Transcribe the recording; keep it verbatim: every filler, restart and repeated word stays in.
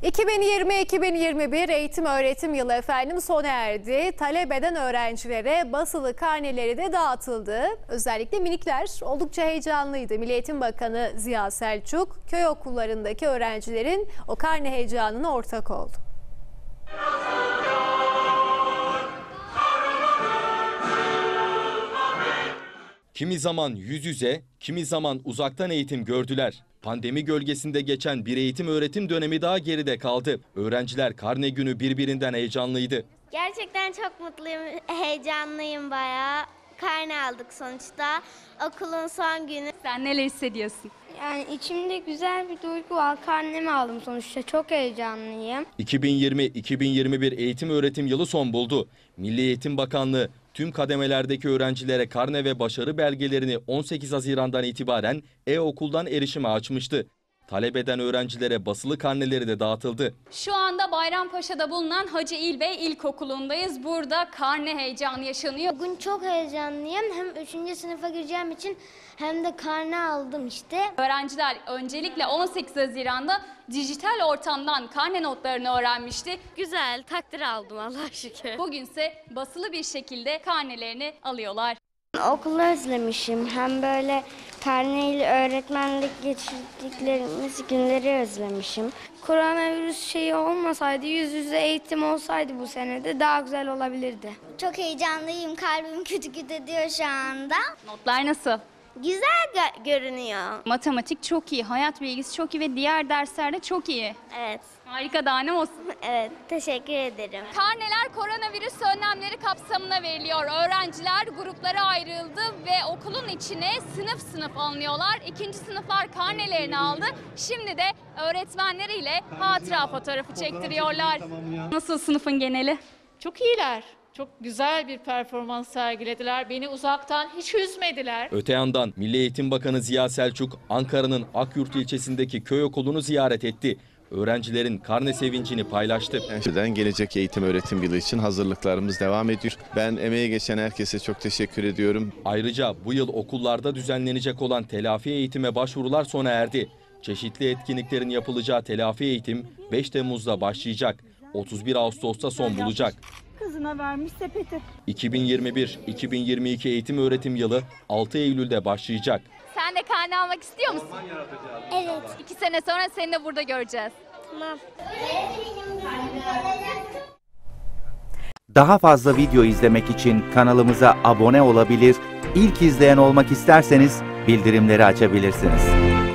iki bin yirmi iki bin yirmi bir eğitim öğretim yılı efendim sona erdi. Talep eden öğrencilere basılı karneleri de dağıtıldı. Özellikle minikler oldukça heyecanlıydı. Milli Eğitim Bakanı Ziya Selçuk köy okullarındaki öğrencilerin o karne heyecanına ortak oldu. Kimi zaman yüz yüze, kimi zaman uzaktan eğitim gördüler. Pandemi gölgesinde geçen bir eğitim öğretim dönemi daha geride kaldı. Öğrenciler karne günü birbirinden heyecanlıydı. Gerçekten çok mutluyum, heyecanlıyım bayağı. Karne aldık sonuçta. Okulun son günü. Sen neler hissediyorsun? Yani içimde güzel bir duygu var. Karnemi aldım sonuçta. Çok heyecanlıyım. iki bin yirmi iki bin yirmi bir eğitim öğretim yılı son buldu. Milli Eğitim Bakanlığı tüm kademelerdeki öğrencilere karne ve başarı belgelerini on sekiz Haziran'dan itibaren e-okuldan erişime açmıştı. Talep eden öğrencilere basılı karneleri de dağıtıldı. Şu anda Bayrampaşa'da bulunan Hacı İlbey İlkokulu'ndayız. Burada karne heyecanı yaşanıyor. Bugün çok heyecanlıyım. Hem üçüncü sınıfa gireceğim için hem de karne aldım işte. Öğrenciler öncelikle on sekiz Haziran'da dijital ortamdan karne notlarını öğrenmişti. Güzel, takdir aldım Allah'a şükür. Bugünse basılı bir şekilde karnelerini alıyorlar. Okulu özlemişim. Hem böyle karneyle öğretmenlik geçirdiklerimiz günleri özlemişim. Koronavirüs şeyi olmasaydı, yüz yüze eğitim olsaydı bu senede daha güzel olabilirdi. Çok heyecanlıyım. Kalbim küt küt ediyor şu anda. Notlar nasıl? Güzel görünüyor. Matematik çok iyi, hayat bilgisi çok iyi ve diğer derslerde çok iyi. Evet. Harika, daha ne olsun? Evet, teşekkür ederim. Karneler koronavirüs önlemleri kapsamına veriliyor. Öğrenciler gruplara ayrıldı ve okulun içine sınıf sınıf alınıyorlar. İkinci sınıflar karnelerini aldı. Şimdi de öğretmenleriyle hatıra fotoğrafı çektiriyorlar. Nasıl sınıfın geneli? Çok iyiler. Çok güzel bir performans sergilediler. Beni uzaktan hiç üzmediler. Öte yandan Milli Eğitim Bakanı Ziya Selçuk Ankara'nın Akyurt ilçesindeki köy okulunu ziyaret etti. Öğrencilerin karne sevincini paylaştı. Gelecek eğitim öğretim yılı için hazırlıklarımız devam ediyor. Ben emeği geçen herkese çok teşekkür ediyorum. Ayrıca bu yıl okullarda düzenlenecek olan telafi eğitime başvurular sona erdi. Çeşitli etkinliklerin yapılacağı telafi eğitim beş Temmuz'da başlayacak. otuz bir Ağustos'ta son bulacak. Kızına vermiş sepeti. iki bin yirmi bir iki bin yirmi iki eğitim öğretim yılı altı Eylül'de başlayacak. Sen de karne almak istiyor musun? Evet. İki sene sonra seni de burada göreceğiz. Tamam. Daha fazla video izlemek için kanalımıza abone olabilir, ilk izleyen olmak isterseniz bildirimleri açabilirsiniz.